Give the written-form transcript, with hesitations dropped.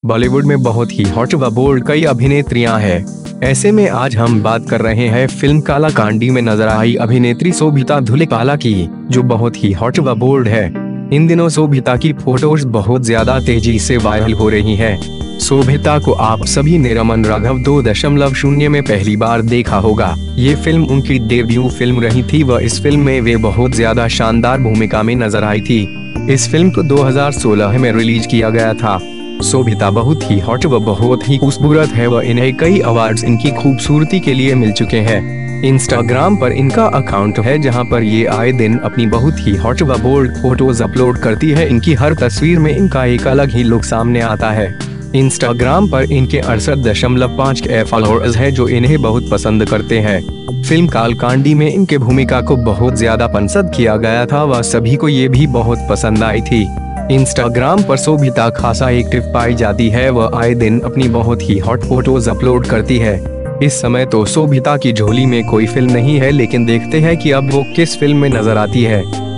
बॉलीवुड में बहुत ही हॉट व बोल्ड कई अभिनेत्रियां हैं। ऐसे में आज हम बात कर रहे हैं फिल्म काला कांडी में नजर आई अभिनेत्री शोभिता धुलिपाला की, जो बहुत ही हॉट व बोल्ड है। इन दिनों शोभिता की फोटोज बहुत ज्यादा तेजी से वायरल हो रही है। शोभिता को आप सभी ने रमन राघव 2.0 में पहली बार देखा होगा। ये फिल्म उनकी डेब्यू फिल्म रही थी व इस फिल्म में वे बहुत ज्यादा शानदार भूमिका में नजर आई थी। इस फिल्म को 2016 में रिलीज किया गया था। शोभिता बहुत ही हॉट व बहुत ही खूबसूरत है व इन्हें कई अवार्ड्स इनकी खूबसूरती के लिए मिल चुके हैं। इंस्टाग्राम पर इनका अकाउंट है जहां पर ये आए दिन अपनी बहुत ही हॉट व बोल्ड फोटोज अपलोड करती है। इनकी हर तस्वीर में इनका एक अलग ही लुक सामने आता है। इंस्टाग्राम पर इनके 68.5 फॉलोअर्स है जो इन्हें बहुत पसंद करते हैं। फिल्म कालकांडी में इनके भूमिका को बहुत ज्यादा पसंद किया गया था व सभी को ये भी बहुत पसंद आई थी। इंस्टाग्राम पर शोभिता खासा एक्टिव पाई जाती है व आए दिन अपनी बहुत ही हॉट फोटोज अपलोड करती है। इस समय तो शोभिता की झोली में कोई फिल्म नहीं है, लेकिन देखते हैं कि अब वो किस फिल्म में नजर आती है।